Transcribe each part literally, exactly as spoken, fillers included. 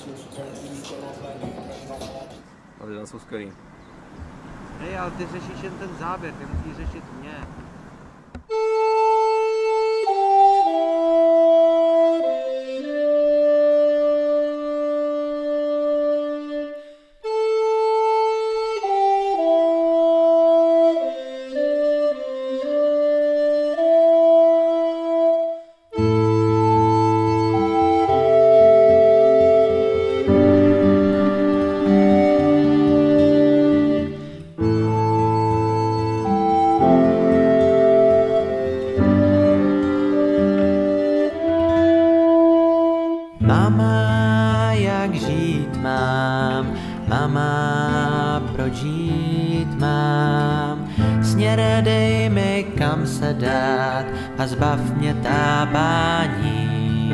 Ale tam jsou skvělý. Hej, ale ty řešíš jen ten záběr, ty musíš řešit mě. Mama, jak žít mám, mama, proč žít mám, směr dej mi kam se dát a zbav mě tápání.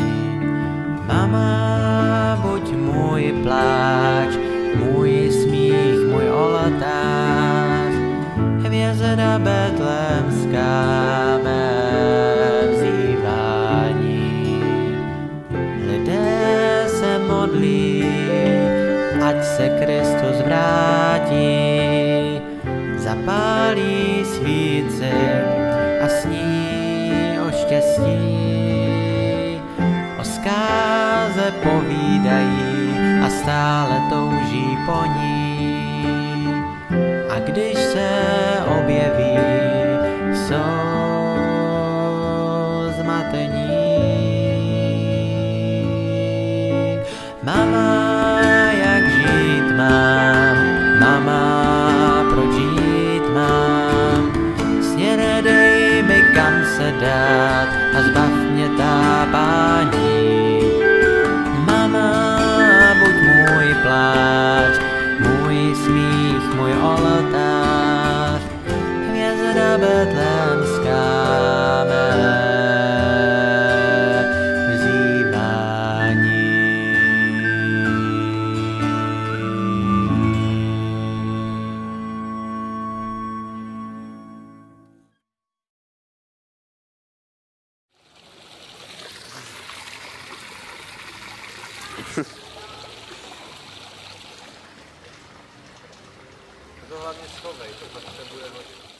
Mama, buď můj pláč, můj smích, můj oltář, hvězda betlémská mé vzývání. Lidé se modlí, ať se Kristus vrátí, zapálí svíci a sní o štěstí. O zkáze povídají a stále touží po ní. A když se objeví, jsou zmatení. Mama, jak žít mám, mama, proč žít mám, směr dej mi kam se dát a zbav mě tápání. Mama, buď můj pláč, můj smích, můj oltář, hvězda betlémská mé vzývání. To hlavně schovej, to potřebuje hoď.